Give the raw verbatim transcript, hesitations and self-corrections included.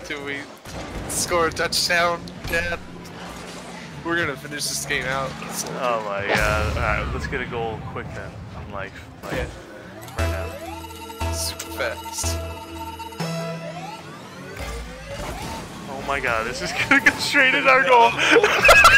till we score a touchdown, Dad. We're gonna finish this game out. So. Oh my god. Alright, let's get a goal quick then. In life. Like, yeah. Right now. Super fast. Oh my god, this is gonna go straight in our goal.